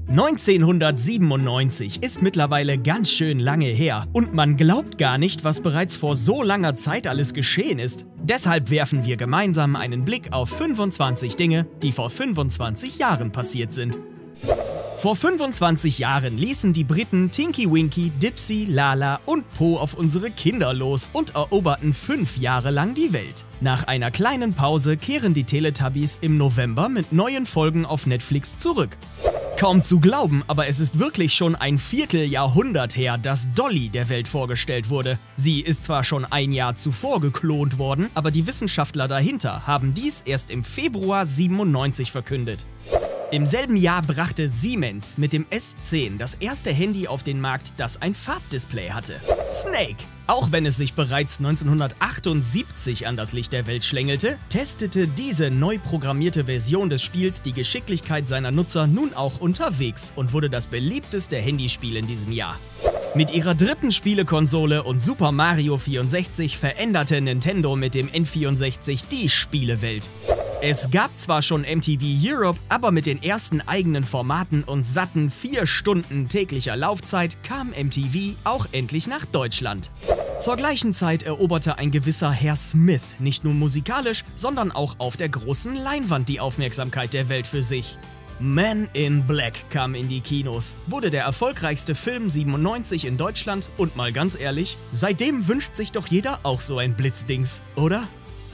1997 ist mittlerweile ganz schön lange her und man glaubt gar nicht, was bereits vor so langer Zeit alles geschehen ist. Deshalb werfen wir gemeinsam einen Blick auf 25 Dinge, die vor 25 Jahren passiert sind. Vor 25 Jahren ließen die Briten Tinky Winky, Dipsy, Lala und Po auf unsere Kinder los und eroberten 5 Jahre lang die Welt. Nach einer kleinen Pause kehren die Teletubbies im November mit neuen Folgen auf Netflix zurück. Kaum zu glauben, aber es ist wirklich schon ein Vierteljahrhundert her, dass Dolly der Welt vorgestellt wurde. Sie ist zwar schon ein Jahr zuvor geklont worden, aber die Wissenschaftler dahinter haben dies erst im Februar 97 verkündet. Im selben Jahr brachte Siemens mit dem S10 das erste Handy auf den Markt, das ein Farbdisplay hatte. Snake. Auch wenn es sich bereits 1978 an das Licht der Welt schlängelte, testete diese neu programmierte Version des Spiels die Geschicklichkeit seiner Nutzer nun auch unterwegs und wurde das beliebteste Handyspiel in diesem Jahr. Mit ihrer dritten Spielekonsole und Super Mario 64 veränderte Nintendo mit dem N64 die Spielewelt. Es gab zwar schon MTV Europe, aber mit den ersten eigenen Formaten und satten 4 Stunden täglicher Laufzeit kam MTV auch endlich nach Deutschland. Zur gleichen Zeit eroberte ein gewisser Herr Smith nicht nur musikalisch, sondern auch auf der großen Leinwand die Aufmerksamkeit der Welt für sich. Man in Black kam in die Kinos, wurde der erfolgreichste Film 97 in Deutschland und mal ganz ehrlich, seitdem wünscht sich doch jeder auch so ein Blitzdings, oder?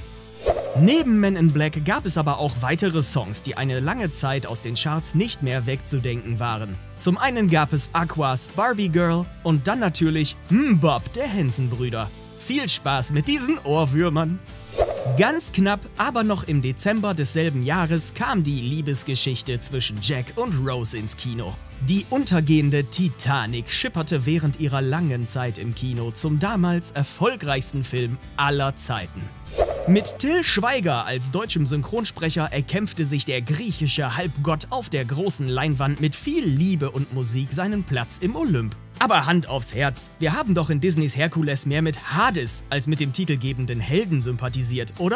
Neben Men in Black gab es aber auch weitere Songs, die eine lange Zeit aus den Charts nicht mehr wegzudenken waren. Zum einen gab es Aquas Barbie Girl und dann natürlich Bob der Henson-Brüder. Viel Spaß mit diesen Ohrwürmern! Ganz knapp, aber noch im Dezember desselben Jahres kam die Liebesgeschichte zwischen Jack und Rose ins Kino. Die untergehende Titanic schipperte während ihrer langen Zeit im Kino zum damals erfolgreichsten Film aller Zeiten. Mit Till Schweiger als deutschem Synchronsprecher erkämpfte sich der griechische Halbgott auf der großen Leinwand mit viel Liebe und Musik seinen Platz im Olymp. Aber Hand aufs Herz, wir haben doch in Disneys Herkules mehr mit Hades als mit dem titelgebenden Helden sympathisiert, oder?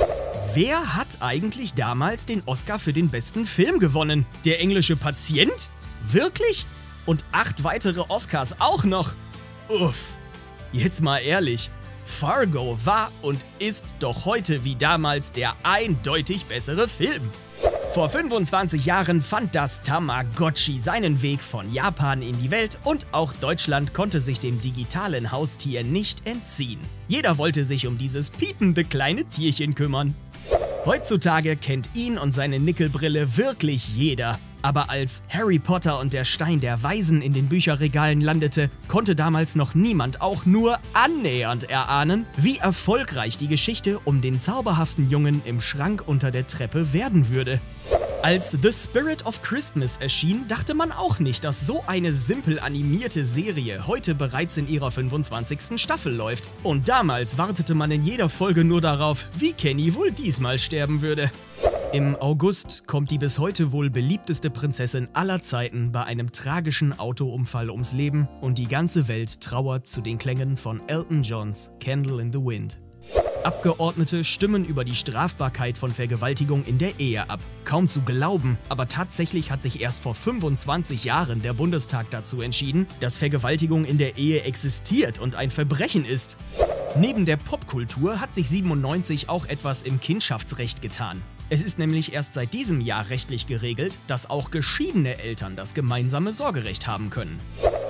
Wer hat eigentlich damals den Oscar für den besten Film gewonnen? Der englische Patient? Wirklich? Und 8 weitere Oscars auch noch? Uff, jetzt mal ehrlich. Fargo war und ist doch heute wie damals der eindeutig bessere Film. Vor 25 Jahren fand das Tamagotchi seinen Weg von Japan in die Welt und auch Deutschland konnte sich dem digitalen Haustier nicht entziehen. Jeder wollte sich um dieses piepende kleine Tierchen kümmern. Heutzutage kennt ihn und seine Nickelbrille wirklich jeder. Aber als Harry Potter und der Stein der Weisen in den Bücherregalen landete, konnte damals noch niemand auch nur annähernd erahnen, wie erfolgreich die Geschichte um den zauberhaften Jungen im Schrank unter der Treppe werden würde. Als The Spirit of Christmas erschien, dachte man auch nicht, dass so eine simpel animierte Serie heute bereits in ihrer 25. Staffel läuft. Und damals wartete man in jeder Folge nur darauf, wie Kenny wohl diesmal sterben würde. Im August kommt die bis heute wohl beliebteste Prinzessin aller Zeiten bei einem tragischen Autounfall ums Leben und die ganze Welt trauert zu den Klängen von Elton Johns Candle in the Wind. Abgeordnete stimmen über die Strafbarkeit von Vergewaltigung in der Ehe ab. Kaum zu glauben, aber tatsächlich hat sich erst vor 25 Jahren der Bundestag dazu entschieden, dass Vergewaltigung in der Ehe existiert und ein Verbrechen ist. Neben der Popkultur hat sich 97 auch etwas im Kindschaftsrecht getan. Es ist nämlich erst seit diesem Jahr rechtlich geregelt, dass auch geschiedene Eltern das gemeinsame Sorgerecht haben können.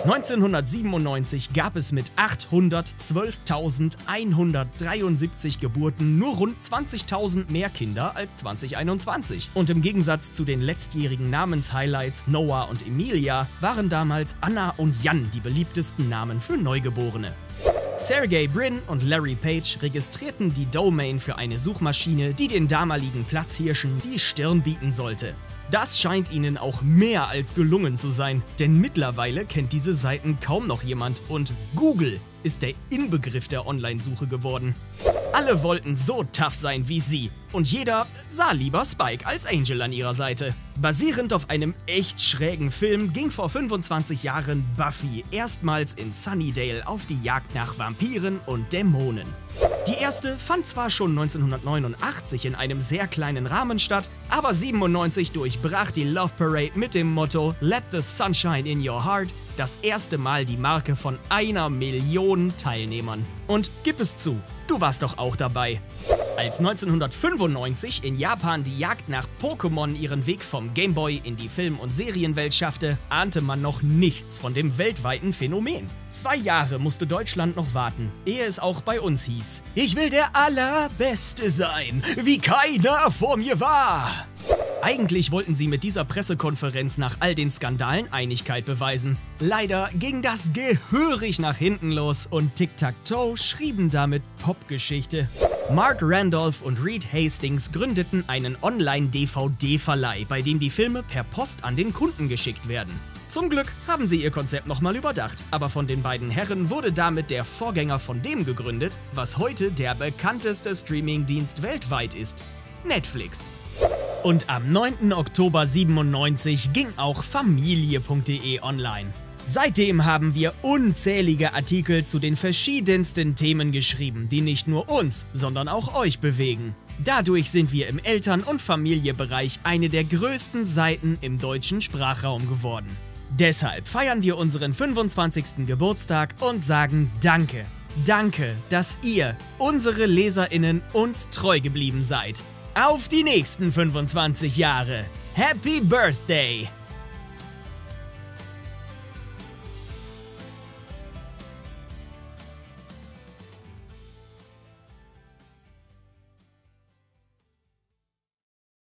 1997 gab es mit 812.173 Geburten nur rund 20.000 mehr Kinder als 2021. Und im Gegensatz zu den letztjährigen Namenshighlights Noah und Emilia waren damals Anna und Jan die beliebtesten Namen für Neugeborene. Sergey Brin und Larry Page registrierten die Domain für eine Suchmaschine, die den damaligen Platzhirschen die Stirn bieten sollte. Das scheint ihnen auch mehr als gelungen zu sein, denn mittlerweile kennt diese Seiten kaum noch jemand und Google ist der Inbegriff der Online-Suche geworden. Alle wollten so tough sein wie sie. und jeder sah lieber Spike als Angel an ihrer Seite. Basierend auf einem echt schrägen Film ging vor 25 Jahren Buffy erstmals in Sunnydale auf die Jagd nach Vampiren und Dämonen. Die erste fand zwar schon 1989 in einem sehr kleinen Rahmen statt, aber 97 durchbrach die Love Parade mit dem Motto Let the Sunshine in Your Heart das erste Mal die Marke von 1 Million Teilnehmern. Und gib es zu, du warst doch auch dabei. Als 1995 in Japan die Jagd nach Pokémon ihren Weg vom Gameboy in die Film- und Serienwelt schaffte, ahnte man noch nichts von dem weltweiten Phänomen. 2 Jahre musste Deutschland noch warten, ehe es auch bei uns hieß: Ich will der Allerbeste sein, wie keiner vor mir war. Eigentlich wollten sie mit dieser Pressekonferenz nach all den Skandalen Einigkeit beweisen. Leider ging das gehörig nach hinten los und Tic-Tac-Toe schrieben damit Popgeschichte. Mark Randolph und Reed Hastings gründeten einen Online-DVD-Verleih, bei dem die Filme per Post an den Kunden geschickt werden. Zum Glück haben sie ihr Konzept nochmal überdacht, aber von den beiden Herren wurde damit der Vorgänger von dem gegründet, was heute der bekannteste Streamingdienst weltweit ist: Netflix. Und am 9. Oktober 97 ging auch Familie.de online. Seitdem haben wir unzählige Artikel zu den verschiedensten Themen geschrieben, die nicht nur uns, sondern auch euch bewegen. Dadurch sind wir im Eltern- und Familienbereich eine der größten Seiten im deutschen Sprachraum geworden. Deshalb feiern wir unseren 25. Geburtstag und sagen Danke. Danke, dass ihr, unsere LeserInnen, uns treu geblieben seid. Auf die nächsten 25 Jahre. Happy Birthday!